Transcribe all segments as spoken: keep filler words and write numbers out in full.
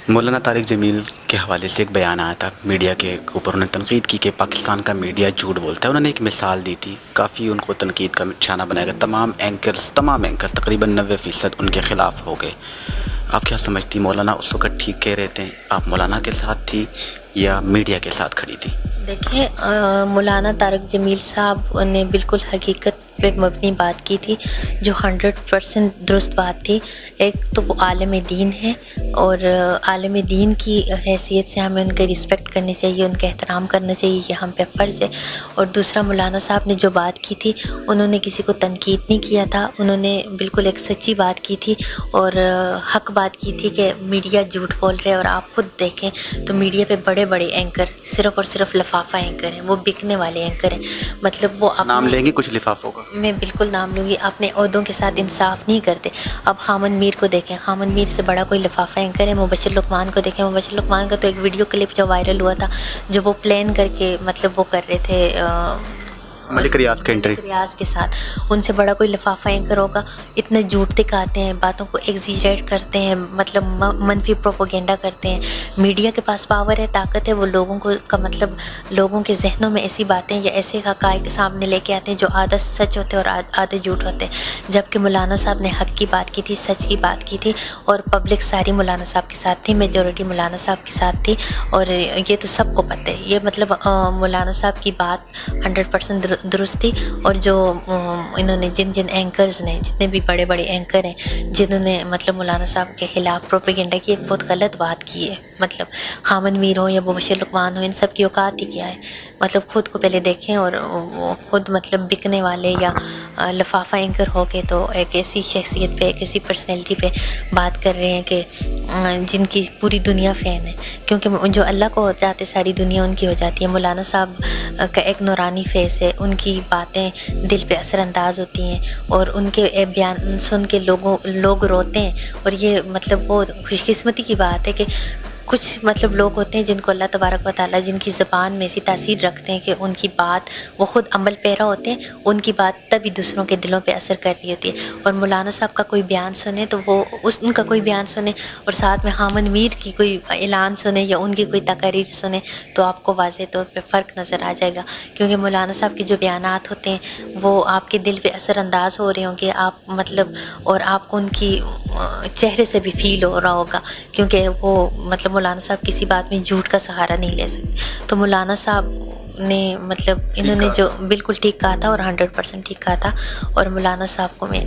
मौलाना तारिक जमील के हवाले से एक बयान आया था मीडिया के ऊपर, उन्होंने तनकीद की कि पाकिस्तान का मीडिया झूठ बोलता है। उन्होंने एक मिसाल दी थी, काफ़ी उनको तनकीद का निशाना बनाया गया। तमाम एंकर्स तमाम एंकर्स तकरीबन नब्बे फ़ीसद उनके ख़िलाफ़ हो गए। आप क्या समझती, मौलाना उस वक़्त ठीक कह रहे थे? आप मौलाना के साथ थी या मीडिया के साथ खड़ी थी? देखिए, मौलाना तारिक जमील साहब ने बिल्कुल हकीकत पे मबनी बात की थी, जो हंड्रेड परसेंट दुरुस्त बात थी। एक तो वो आलिम दीन है और आलिम दीन की हैसियत से हमें उनकी रिस्पेक्ट करनी चाहिए, उनका एहतराम करना चाहिए, ये हम पे फ़र्ज़ है। और दूसरा, मौलाना साहब ने जो बात की थी, उन्होंने किसी को तनकीद नहीं किया था, उन्होंने बिल्कुल एक सच्ची बात की थी और हक बात की थी कि मीडिया झूठ बोल रहे हैं। और आप ख़ुद देखें तो मीडिया पे बड़े बड़े एंकर सिर्फ़ और सिर्फ लिफाफा एंकर हैं, वो बिकने वाले एंकर हैं। मतलब वो नाम लेंगे कुछ लिफाफों का? मैं बिल्कुल नाम लूँगी। अपने ओहदों के साथ इंसाफ नहीं करते। अब खामन मीर को देखें, खामन मीर से बड़ा कोई लिफाफा एंकर है। मुबशिर लुकमान को देखें, मुबशिर लुकमान का तो एक वीडियो क्लिप जो वायरल हुआ था, जो वो प्लान करके मतलब वो कर रहे थे आ, मलिक रियाज के मलिक रियाज के साथ, उनसे बड़ा कोई लिफाफा एंकर होगा? इतने झूठ दिखाते हैं, बातों को एग्जीजरेट करते हैं, मतलब मनफी प्रोपोगेंडा करते हैं। मीडिया के पास पावर है, ताकत है, वो लोगों को का मतलब लोगों के जहनों में ऐसी बातें या ऐसे हक़ाइक़ सामने लेके आते हैं जो आधा सच होते हैं और आधे झूठ होते हैं। जबकि मौलाना साहब ने हक़ की बात की थी, सच की बात की थी और पब्लिक सारी मौलाना साहब के साथ थी, मेजॉरिटी मौलाना साहब के साथ थी। और ये तो सबको पता है। ये मतलब मौलाना साहब की बात हंड्रेड परसेंट दुरुस्त थी। और जो इन्होंने जिन जिन एंकर्स ने, जितने भी बड़े बड़े एंकर हैं जिन्होंने मतलब मौलाना साहब के ख़िलाफ़ प्रोपेगेंडा की, एक बहुत गलत बात की है। मतलब हामन मीर हो या मुबशिर लुकमान हो, इन सब की औकात ही क्या है? मतलब ख़ुद को पहले देखें। और ख़ुद मतलब बिकने वाले या लिफाफा एंकर हो के तो एक ऐसी शख्सियत पे, एक ऐसी पर्सनैलिटी पे बात कर रहे हैं कि जिनकी पूरी दुनिया फ़ैन है। क्योंकि जो अल्लाह को हो जाते सारी दुनिया उनकी हो जाती है। मौलाना साहब का एक नूरानी फेस है, उनकी बातें दिल पे असरअंदाज होती हैं और उनके बयान सुन के लोगों लोग रोते हैं। और ये मतलब वो खुशकिस्मती की बात है कि कुछ मतलब लोग होते हैं जिनको अल्लाह तबारक व तआला जिनकी ज़बान में ऐसी तासीर रखते हैं कि उनकी बात वो ख़ुद अमल पैरा होते हैं, उनकी बात तभी दूसरों के दिलों पे असर कर रही होती है। और मौलाना साहब का कोई बयान सुने तो वो उस उनका कोई बयान सुने और साथ में हामन मीर की कोई ऐलान सुने या उनकी कोई तकारीर सुने तो आपको वाज़ेह तौर पे फ़र्क नज़र आ जाएगा। क्योंकि मौलाना साहब के जो बयानात होते हैं वो आपके दिल पे असरअंदाज हो रहे होंगे, आप मतलब और आपको उनकी चेहरे से भी फ़ील हो रहा होगा। क्योंकि वो मतलब मौलाना साहब किसी बात में झूठ का सहारा नहीं ले सकते। तो मौलाना साहब ने मतलब इन्होंने जो बिल्कुल ठीक कहा था और हंड्रेड परसेंट ठीक कहा था। और मौलाना साहब को मैं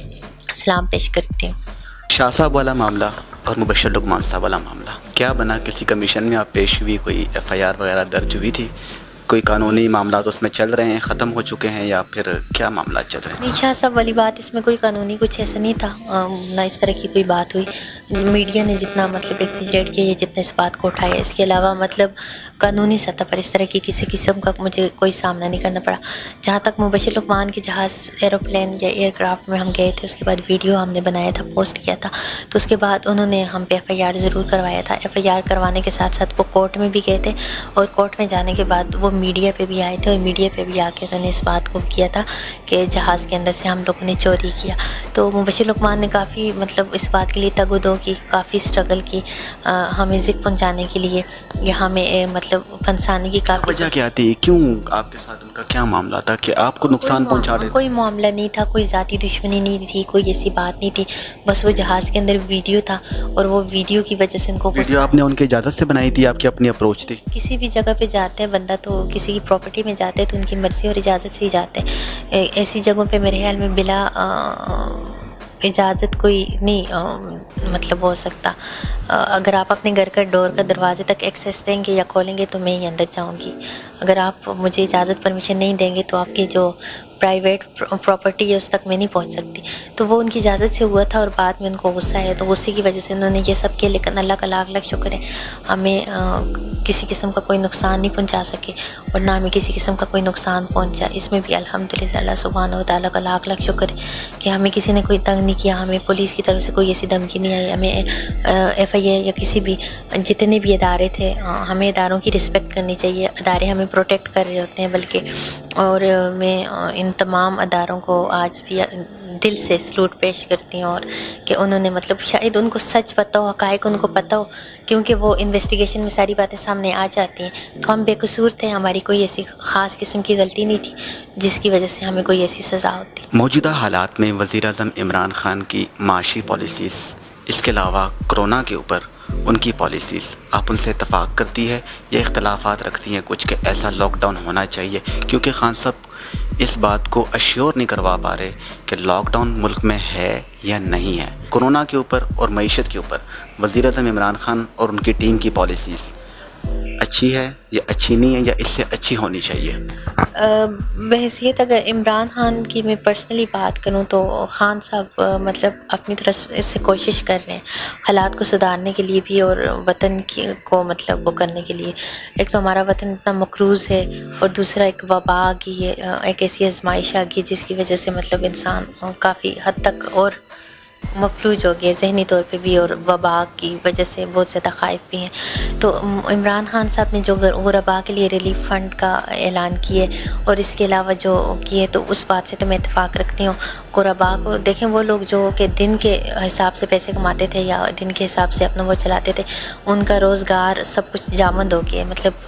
सलाम पेश करती हूँ। शाह साहब वाला मामला और मुबशिर लुकमान साहब वाला मामला क्या बना? किसी कमीशन में आप पेश हुई? कोई एफ आई आर वगैरह दर्ज हुई थी? कोई कानूनी मामला तो उसमें चल रहे हैं, ख़त्म हो चुके हैं या फिर क्या मामला चल रहे हैं? नहीं, शाह साहब वाली बात, इसमें कोई कानूनी कुछ ऐसा नहीं था, ना इस तरह की कोई बात हुई। मीडिया ने जितना मतलब एग्जीजरेट किया या जितना इस बात को उठाया, इसके अलावा मतलब कानूनी सतह पर इस तरह की किसी किस्म का मुझे कोई सामना नहीं करना पड़ा। जहाँ तक मुबशिर लुकमान के जहाज़ एरोप्लेन या एयरक्राफ्ट में हम गए थे, उसके बाद वीडियो हमने बनाया था, पोस्ट किया था, तो उसके बाद उन्होंने हम पे एफ आई आर ज़रूर करवाया था। एफ आई आर करवाने के साथ साथ वो कोर्ट में भी गए थे और कोर्ट में जाने के बाद वो मीडिया पे भी आए थे और मीडिया पे भी आके उन्होंने इस बात को किया था कि जहाज़ के अंदर से हम लोगों ने चोरी किया। तो मुबशिर लुकमान ने काफ़ी मतलब इस बात के लिए तगदो की, काफ़ी स्ट्रगल की, आ, हमें ज़िक पहुँचाने के लिए या हमें मतलब फंसाने की काफ़ी वजह क्या थी? क्यों आपके साथ उनका क्या मामला था कि आपको नुकसान पहुँचा रहे? कोई मामला नहीं था, कोई ज़ाती दुश्मनी नहीं थी, कोई ऐसी बात नहीं थी। बस वो जहाज़ के अंदर वीडियो था और वो वीडियो की वजह से उनको वीडियो आपने उनकी इजाज़त से बनाई थी? आपकी अपनी अप्रोच थी? किसी भी जगह पे जाते हैं बंदा तो किसी की प्रॉपर्टी में जाते हैं तो उनकी मर्ज़ी और इजाज़त से ही जाते हैं। ऐसी जगहों पे मेरे ख्याल में बिला इजाज़त कोई नहीं आ, मतलब हो सकता। आ, अगर आप अपने घर का डोर का दरवाजे तक एक्सेस देंगे या खोलेंगे तो मैं ही अंदर जाऊंगी। अगर आप मुझे इजाज़त परमिशन नहीं देंगे तो आपकी जो प्राइवेट प्रॉपर्टी है उस तक मैं नहीं पहुंच सकती। तो वो उनकी इजाज़त से हुआ था और बाद में उनको गुस्सा है तो गुस्से की वजह से उन्होंने ये सब किया। लेकिन अल्लाह का लाख लाख शुक्र है, हमें आ, किसी किस्म का कोई नुकसान नहीं पहुंचा सके और ना हमें किसी किस्म का कोई नुकसान पहुंचा। इसमें भी अल्हम्दुलिल्लाह अल्लाह सुब्हानहू व तआला का लाख लाख शुक्र है कि हमें किसी ने कोई तंग नहीं किया, हमें पुलिस की तरफ से कोई ऐसी धमकी नहीं आई, हमें एफ आई ए या किसी भी जितने भी इदारे थे, हमें इदारों की रिस्पेक्ट करनी चाहिए। इदारे हमें प्रोटेक्ट कर रहे होते हैं, बल्कि और मैं इन तमाम अदारों को आज भी दिल से सलूट पेश करती हूँ, और कि उन्होंने मतलब शायद उनको सच पता हो, हक़ाइक़ उनको पता हो, क्योंकि वो इन्वेस्टिगेशन में सारी बातें सामने आ जाती हैं। तो हम बेकसूर थे, हमारी कोई ऐसी ख़ास किस्म की गलती नहीं थी जिसकी वजह से हमें कोई ऐसी सज़ा होती। मौजूदा हालात में वज़ीर-ए-आज़म इमरान खान की माशी पॉलिसीज़, इसके अलावा कोरोना के ऊपर उनकी पॉलिसीज़, आप उनसे इत्तफ़ाक़ करती है या इख्तलाफात रखती हैं कुछ कि ऐसा लॉकडाउन होना चाहिए? क्योंकि खान साहब इस बात को अश्योर नहीं करवा पा रहे कि लॉकडाउन मुल्क में है या नहीं है। कोरोना के ऊपर और मईशत के ऊपर वज़ीर-ए-आज़म इमरान खान और उनकी टीम की पॉलिसीज़ अच्छी है या अच्छी नहीं है, या इससे अच्छी होनी चाहिए? बहैसियत अगर इमरान खान की मैं पर्सनली बात करूं तो खान साहब मतलब अपनी तरफ से इससे कोशिश कर रहे हैं हालात को सुधारने के लिए भी, और वतन की को मतलब वो करने के लिए। एक तो हमारा वतन इतना मकरूज़ है, और दूसरा एक वबा आ गई है, एक ऐसी आजमाइश आ गई जिसकी वजह से मतलब इंसान काफ़ी हद तक और मफलूज हो गए ज़हनी तौर पे भी, और वबा की वजह से बहुत ज़्यादा खाइफ भी हैं। तो इमरान खान साहब ने जो गुरबा के लिए रिलीफ फ़ंड का ऐलान किए और इसके अलावा जो किए, तो उस बात से तो मैं इत्तेफाक रखती हूँ। गुरबा को देखें, वो लोग जो कि दिन के हिसाब से पैसे कमाते थे या दिन के हिसाब से अपना वो चलाते थे, उनका रोज़गार सब कुछ जामद हो गया,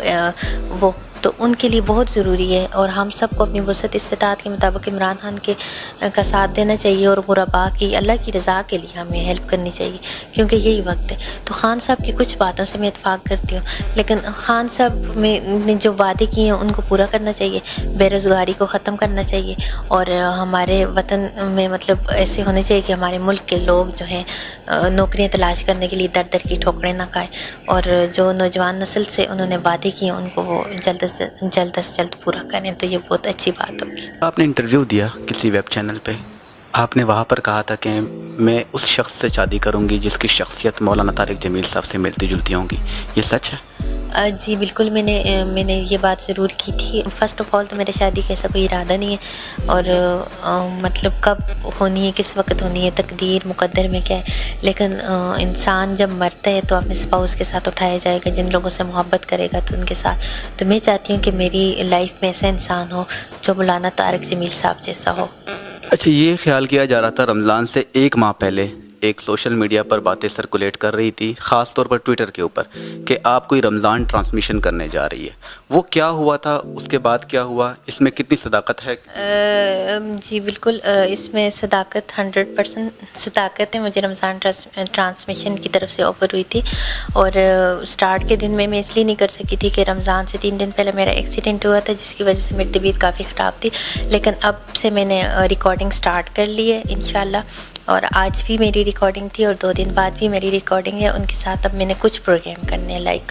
मतलब वो तो उनके लिए बहुत ज़रूरी है, और हम सबको अपनी वसअत इस्तिताअत के मुताबिक इमरान खान के का साथ देना चाहिए, और गुरबा की अल्लाह की रज़ा के लिए हमें हेल्प करनी चाहिए, क्योंकि यही वक्त है। तो खान साहब की कुछ बातों से मैं इत्तफाक करती हूँ, लेकिन खान साहब में ने जो वादे किए हैं उनको पूरा करना चाहिए। बेरोज़गारी को ख़त्म करना चाहिए, और हमारे वतन में मतलब ऐसे होने चाहिए कि हमारे मुल्क के लोग जो हैं नौकरियाँ तलाश करने के लिए दर दर की ठोकरें ना खाएँ, और जो नौजवान नस्ल से उन्होंने वादे किए उनको वो जल्द से जल्द से जल्द पूरा करें, तो ये बहुत अच्छी बात होगी। आपने इंटरव्यू दिया किसी वेब चैनल पे, आपने वहाँ पर कहा था कि मैं उस शख्स से शादी करूँगी जिसकी शख्सियत मौलाना तारिक जमील साहब से मिलती जुलती होंगी, ये सच है? जी बिल्कुल, मैंने मैंने ये बात ज़रूर की थी। फ़र्स्ट ऑफ़ ऑल तो मेरे शादी का ऐसा कोई इरादा नहीं है, और आ, मतलब कब होनी है, किस वक्त होनी है, तकदीर मुक़द्दर में क्या है। लेकिन आ, इंसान जब मरता है तो अपने स्पाउस के साथ उठाया जाएगा, जिन लोगों से मोहब्बत करेगा तो उनके साथ। तो मैं चाहती हूँ कि मेरी लाइफ में ऐसा इंसान हो जो मौलाना तारिक जमील साहब जैसा हो। अच्छा, ये ख्याल किया जा रहा था रमज़ान से एक माह पहले एक सोशल मीडिया पर बातें सर्कुलेट कर रही थी, ख़ास तौर पर ट्विटर के ऊपर, कि आप कोई रमज़ान ट्रांसमिशन करने जा रही है। वो क्या हुआ था, उसके बाद क्या हुआ, इसमें कितनी सदाकत है? आ, जी बिल्कुल, आ, इसमें सदाकत हंड्रेड परसेंट सदाकत है। मुझे रमज़ान ट्रांसमिशन की तरफ से ऑफ़र हुई थी, और स्टार्ट के दिन में मैं इसलिए नहीं कर सकी थी कि रमज़ान से तीन दिन पहले मेरा एक्सीडेंट हुआ था, जिसकी वजह से मेरी तबीयत काफ़ी ख़राब थी। लेकिन अब से मैंने रिकॉर्डिंग स्टार्ट कर ली है इंशाल्लाह, और आज भी मेरी रिकॉर्डिंग थी और दो दिन बाद भी मेरी रिकॉर्डिंग है। उनके साथ अब मैंने कुछ प्रोग्राम करने हैं, लाइक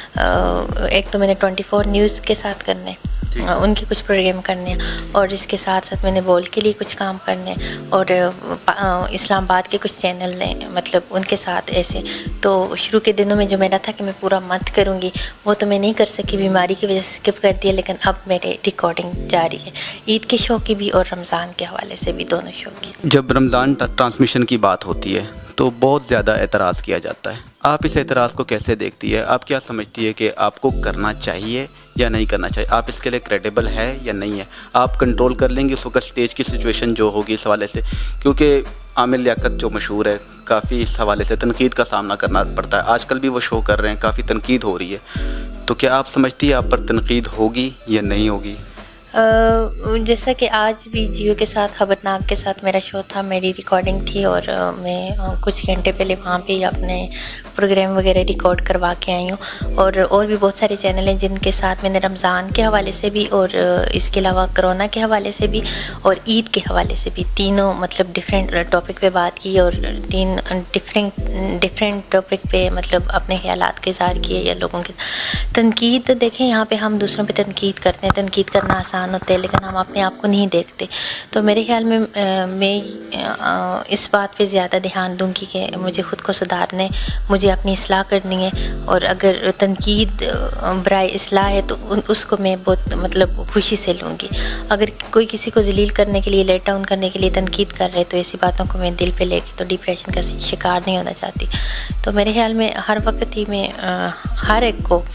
एक तो मैंने ट्वेंटी फोर न्यूज़ के साथ करने, उनके कुछ प्रोग्राम करने हैं, और इसके साथ साथ मैंने बोल के लिए कुछ काम करने हैं, और इस्लामाबाद के कुछ चैनल ने मतलब उनके साथ ऐसे। तो शुरू के दिनों में जो मेरा था कि मैं पूरा मत करूँगी, वो तो मैं नहीं कर सकी, बीमारी की वजह से स्किप कर दिया। लेकिन अब मेरे रिकॉर्डिंग जारी है, ईद के शो की भी और रमज़ान के हवाले से भी, दोनों शो की। जब रमज़ान ट्रांसमिशन की बात होती है तो बहुत ज़्यादा एतराज़ किया जाता है, आप इस एतराज़ को कैसे देखती है? आप क्या समझती है कि आपको करना चाहिए या नहीं करना चाहिए? आप इसके लिए क्रेडिबल है या नहीं है? आप कंट्रोल कर लेंगे उस वक्त स्टेज की सिचुएशन जो होगी इस हवाले से? क्योंकि आमिर लियाकत जो मशहूर है, काफ़ी इस हवाले से तनकीद का सामना करना पड़ता है। आजकल भी वो शो कर रहे हैं, काफ़ी तनकीद हो रही है, तो क्या आप समझती है आप पर तनकीद होगी या नहीं होगी? Uh, जैसा कि आज भी जियो के साथ खबरनाक के साथ मेरा शो था, मेरी रिकॉर्डिंग थी, और uh, मैं uh, कुछ घंटे पहले वहाँ पे अपने प्रोग्राम वगैरह रिकॉर्ड करवा के आई हूँ। और और भी बहुत सारे चैनल हैं जिनके साथ मैंने रमज़ान के हवाले से भी, और uh, इसके अलावा कोरोना के हवाले से भी और ईद के हवाले से भी, तीनों मतलब डिफरेंट टॉपिक पे बात की, और तीन डिफरेंट डिफरेंट टॉपिक पे मतलब अपने ख्यालात के इज़हार किए या लोगों के तनकीद। देखें, यहाँ पे हम दूसरों पे तनकीद करते हैं, तनकीद करना आसान होते हैं, लेकिन हम अपने आप को नहीं देखते। तो मेरे ख्याल में आ, मैं आ, इस बात पे ज़्यादा ध्यान दूंगी कि मुझे ख़ुद को सुधारने, मुझे अपनी इस्लाह करनी है, और अगर तनकीद बराए इस्लाह है तो उन, उसको मैं बहुत मतलब खुशी से लूँगी। अगर कोई किसी को जलील करने के लिए, लेट डाउन करने के लिए तनकीद कर रहे तो ऐसी बातों को मैं दिल पे लेके तो डिप्रेशन का शिकार नहीं होना चाहती। तो मेरे ख्याल में हर वक्त ही मैं आ, हर एक को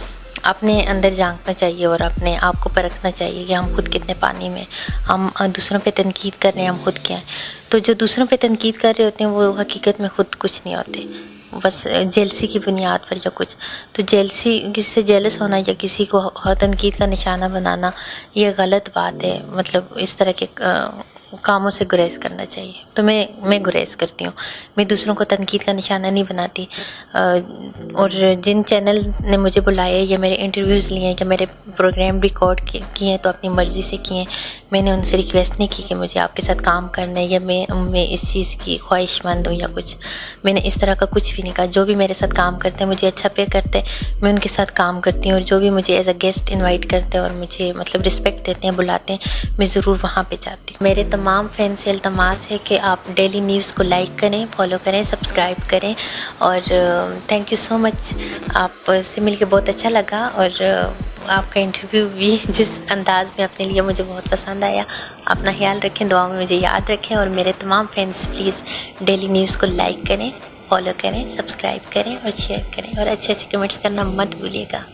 अपने अंदर झांकना चाहिए और अपने आप को परखना चाहिए कि हम खुद कितने पानी में, हम दूसरों पे तनकीद कर रहे हैं, हम खुद क्या हैं। तो जो दूसरों पे तनकीद कर रहे होते हैं वो हकीकत में खुद कुछ नहीं होते, बस जेलसी की बुनियाद पर या कुछ। तो जेलसी, किसी से जेलस होना या किसी को तनकीद का निशाना बनाना ये गलत बात है। मतलब इस तरह के कामों से गुरेज करना चाहिए। तो मैं मैं गुरेज करती हूँ, मैं दूसरों को तनकीद का निशाना नहीं बनाती। और जिन चैनल ने मुझे बुलाया या मेरे इंटरव्यूज़ लिए या मेरे प्रोग्राम रिकॉर्ड किए हैं तो अपनी मर्ज़ी से किए हैं। मैंने उनसे रिक्वेस्ट नहीं की कि मुझे आपके साथ काम करना है या मैं मैं इस चीज़ की ख्वाहिशमंद हूँ या कुछ। मैंने इस तरह का कुछ भी नहीं कहा। जो भी मेरे साथ काम करते हैं, मुझे अच्छा पे करते हैं, मैं उनके साथ काम करती हूँ। और जो भी मुझे एज अ गेस्ट इन्वाइट करते हैं और मुझे मतलब रिस्पेक्ट देते हैं, बुलाते हैं, मैं ज़रूर वहाँ पर जाती हूँ। मेरे तमाम फैन से इल्तमास है कि आप डेली न्यूज़ को लाइक करें, फॉलो करें, सब्सक्राइब करें। और थैंक यू सो मच, आपसे मिलके बहुत अच्छा लगा। और आपका इंटरव्यू भी जिस अंदाज में आपने लिया मुझे बहुत पसंद आया। अपना ख्याल रखें, दुआ में मुझे याद रखें। और मेरे तमाम फ्रेंड्स प्लीज़ डेली न्यूज़ को लाइक करें, फॉलो करें, सब्सक्राइब करें और शेयर करें। और अच्छे अच्छे कमेंट्स करना मत भूलिएगा।